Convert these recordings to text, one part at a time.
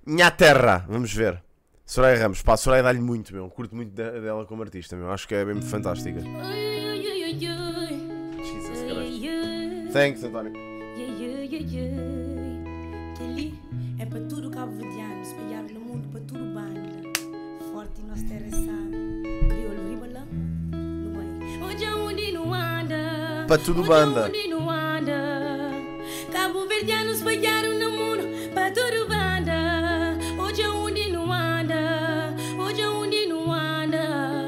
Minha terra, vamos ver. Soraya Ramos, pá, Soraya dá-lhe muito, meu. Curto muito dela como artista, meu. Acho que é bem fantástica. Jesus Christ. Thanks, António. Kelly é para tudo cabo-verdiano, espalhado no mundo para tudo banda. Forte e nossa terra sabe. Crioulo ribalã, não é? Hoje é onde não anda. Para tudo banda. Hoje é onde não anda. Cabo-verdiano espalhado no mundo para tudo banda. Hoje é onde não anda. Hoje é onde não anda.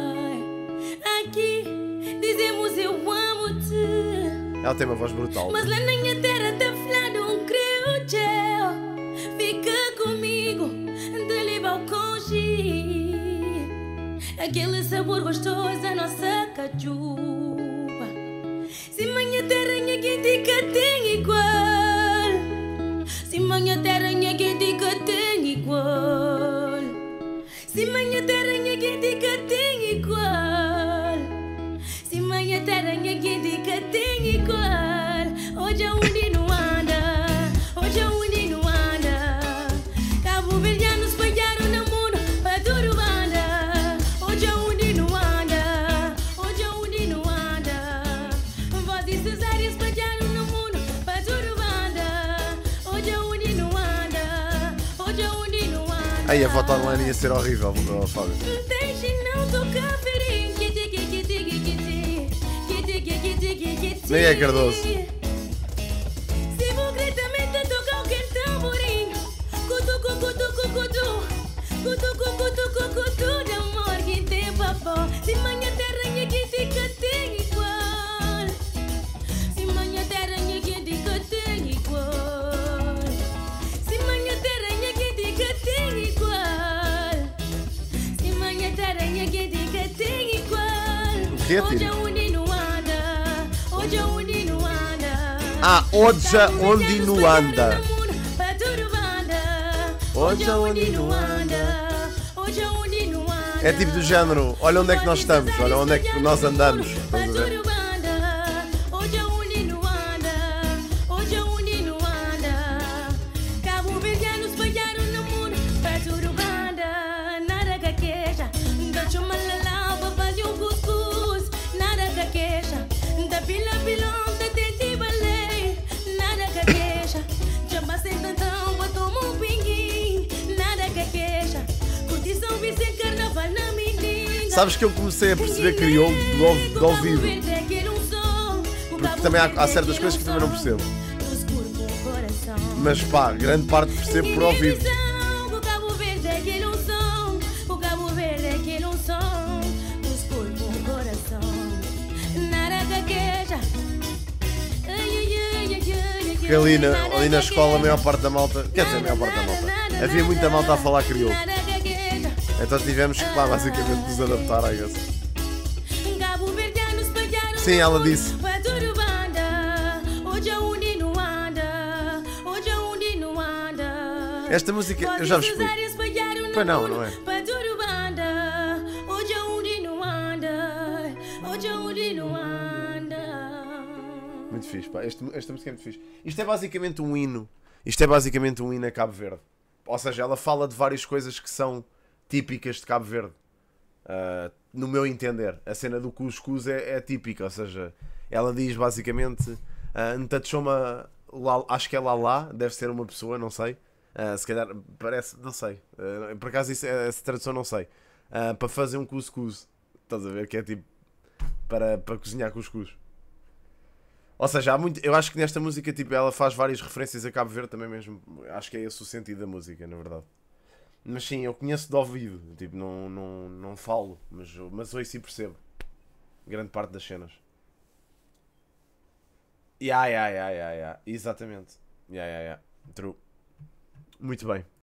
Aqui dizemos eu amo-te. Ela tem uma voz brutal. Mas lá na minha terra tá falando um creu. Fica comigo, te leva ao conche. Aquele sabor gostoso da nossa cajuba. Se minha terra é que tem igual. Se minha terra é que tem igual. Se minha terra é que tem igual. Se minha terra é que tem igual. Hoje é onde não anda. Hoje é onde não anda. Cabo-verdiano espalharam no mundo para tudo banda. Hoje é onde não anda. Hoje é onde não anda. Voz e Cesária espalharam no mundo para tudo banda. Hoje é onde não anda. Hoje é onde não anda. Aí a voto online ia ser horrível, Fábio. Deixe não tocar ferinho. Nem é Cardoso. Se vou gritamente tocar o tamborim. Cutucu, cutucu, cutu. Cutucu, cutucu, cutu. De amor que tem papó. Se minha terra é que tem igual. Se minha terra é que tem igual. Se minha terra é que tem igual. Se minha terra é que tem igual. Hoje é onde não anda. Hoje é onde não anda. Ah, hoje onde não anda. Hoje é onde não anda. É tipo do género, olha onde é que nós estamos, olha onde é que nós andamos. Estás a ver? Hoje é onde não anda. Hoje é onde não anda. Cabo-verdianos espalharam no mundo para tudo banda. Nada que queixa. Da chuma lalá para fazer um cuscuz. Nada que queixa. Da pilão da tete balé. Nada que queixa. Já passei tantão para tomar um pinguim. Nada que queixa. Curtição Vicente Carnaval na menina. Sabes que eu comecei a perceber crioulo de ouvido. Porque também há certas coisas que também não percebo. Mas pá, grande parte percebo por ouvido. Porque ali na escola a maior parte da malta, quer dizer, a maior parte da malta, havia muita malta a falar crioulo. Então tivemos que, pá, basicamente nos adaptar a isso. Sim, ela disse. Esta música, eu já vos explico. Pois não, não é? Muito fixe, pá. Esta música é muito fixe. Isto é basicamente um hino. Isto é basicamente um hino a Cabo Verde. Ou seja, ela fala de várias coisas que são típicas de Cabo Verde. No meu entender. A cena do cuscuz é típica. Ou seja, ela diz basicamente Ntachoma, acho que é Lalá, deve ser uma pessoa, não sei. Se calhar parece, não sei. Por acaso essa tradução não sei. Para fazer um cuscuz. Estás a ver? Que é tipo para cozinhar cuscuz. Ou seja, eu acho que nesta música tipo, ela faz várias referências a Cabo Verde também mesmo. Acho que é esse o sentido da música, na verdade. Mas sim, eu conheço de ouvido. Tipo, não falo, mas ouço e percebo. Grande parte das cenas. Exatamente. True. Muito bem.